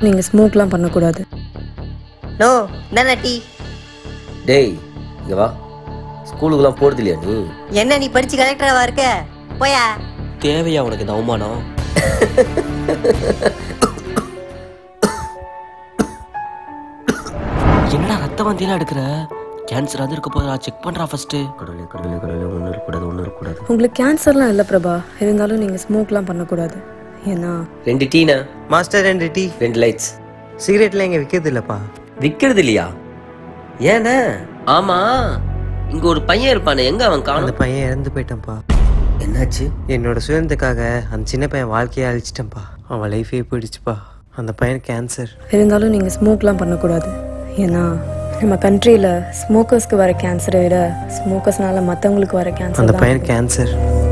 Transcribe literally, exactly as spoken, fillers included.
நீங்கள் ஸ்மோக்லாம் பண்ணக்கூடாது. நோ தானே டீ. டேய் இங்கே வா. ஸ்கூலுக்குலாம் போகிறது இல்லையா நீ? என்ன நீ படிச்சு கலெக்டராவா இருக்க? போயா. தேவையா உனக்கு இந்த அவமானம்? என்னடா ரத்த வந்தியெல்லாம் எடுக்கிற? கேன்சர் அது இருக்க போதா? செக் பண்ணுறா ஃபர்ஸ்ட்டு. கடவுளே கடவுளே கடவுளே ஒன்றும் இருக்கக்கூடாது ஒன்றும் இருக்கக்கூடாது. உங்களுக்கு கேன்சர்லாம் இல்லை பிரபா, இருந்தாலும் நீங்கள் ஸ்மோக்லாம் பண்ணக்கூடாது. ஏன்னா ரெண்டு டீனா மாஸ்டர் ரெண்டு டீ ரெண்டு லைட்ஸ். சிகரெட்லாம் இங்கே விற்கிறது இல்லைப்பா. விற்கிறது இல்லையா? ஏண்ணா? ஆமா இங்க ஒரு பையன் இருப்பானே, எங்க அவன் காணும்? அந்த பையன் இறந்து போயிட்டான்ப்பா. என்னாச்சு? என்னோட சுயத்துக்காக அந்த சின்ன பையன் வாழ்க்கையை அழிச்சிட்டேன்ப்பா. அவன் லைஃபே போயிடுச்சுப்பா. அந்த பையன் கேன்சர். இருந்தாலும் நீங்கள் ஸ்மோக்லாம் பண்ணக்கூடாது. ஏன்னா நம்ம கண்ட்ரியில் ஸ்மோக்கர்ஸ்க்கு வர கேன்சரை விட ஸ்மோக்கர்ஸ்னால மற்றவங்களுக்கு வர கேன்சர். அந்த பையன் கேன்சர்.